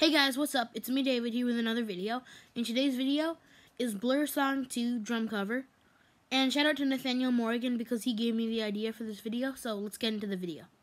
Hey guys, what's up? It's me, David, here with another video. And today's video is Blur Song 2 drum cover. And shout out to Nathaniel Morgan because he gave me the idea for this video. So let's get into the video.